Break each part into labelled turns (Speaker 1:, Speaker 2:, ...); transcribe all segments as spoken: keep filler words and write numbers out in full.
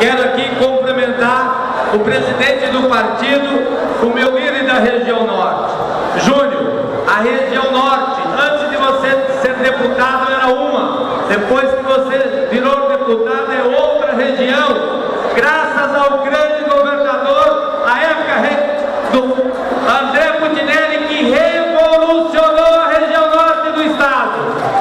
Speaker 1: Quero aqui cumprimentar o presidente do partido, o meu líder da região norte. Júnior, a região norte, antes de você ser deputado era uma, depois que você virou deputado é outra região, graças ao grande governador, a época do André Putinelli, que revolucionou a região norte do estado.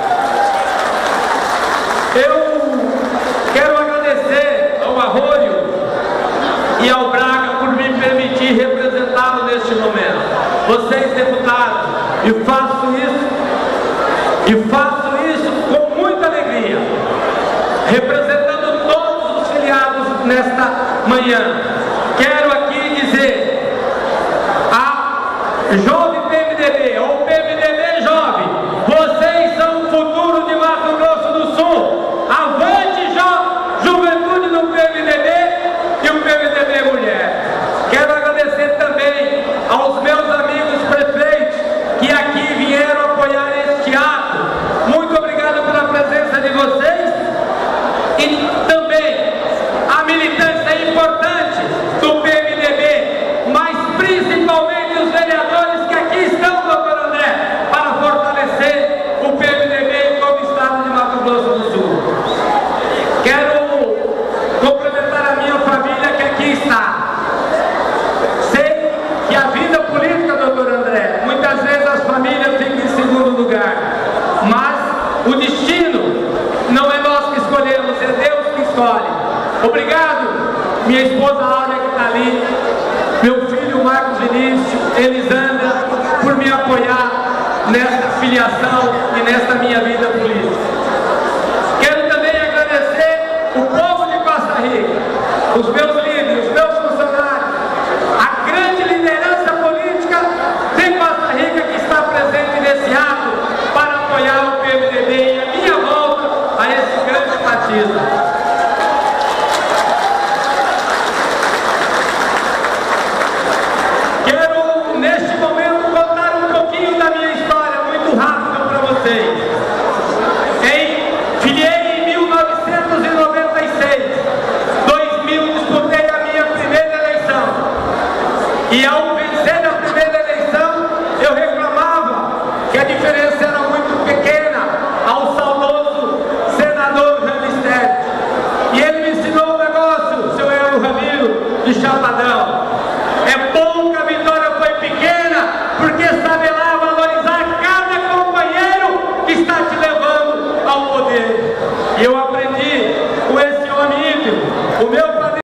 Speaker 1: Eu quero agradecer ao Arroio e ao Braga por me permitir representá-lo neste momento. Vocês, deputados, e faço isso, e faço isso com muita alegria, representando todos os filiados nesta manhã. Quero aqui dizer, a Jovem P M D B, ou P M D B Jovem, vocês são o futuro de Mato Grosso do Sul. Avante, jo juventude do P M D B e o P M D B Mulher. Quero agradecer também aos meus amigos prefeitos que aqui vieram apoiar este ato. Muito obrigado pela presença de vocês e também a militância importante do P M D B, mas principalmente os vereadores que aqui estão, doutor André, para fortalecer o P M D B como estado de Mato Grosso do Sul. Quero cumprimentar a minha família que aqui está. Sei que a vida política, doutor André, muitas vezes as famílias ficam em segundo lugar, mas o destino não é nós que escolhemos, é Deus que escolhe. Obrigado, minha esposa Áurea que está ali, meu filho Marcos Vinícius, Elisandra, por me apoiar nesta filiação e nesta minha vida política. Quero também agradecer o povo de Costa Rica, os meus líderes, os meus funcionários, a grande liderança política de Costa Rica que está presente nesse ato para apoiar o P M D B e a minha volta a esse grande partido. Quero, neste momento, contar um pouquinho da minha história, muito rápido para vocês. Em, filiei em mil novecentos e noventa e seis, dois mil disputei a minha primeira eleição. E ao vencer a primeira eleição, eu reclamava que a diferença era muito pequena ao saudoso senador Ramisteri. E ele me ensinou um negócio, seu Elo Ramiro, de Chapadão. É bom que a vitória foi pequena, porque sabe lá valorizar cada companheiro que está te levando ao poder. E eu aprendi com esse homem íntimo, o meu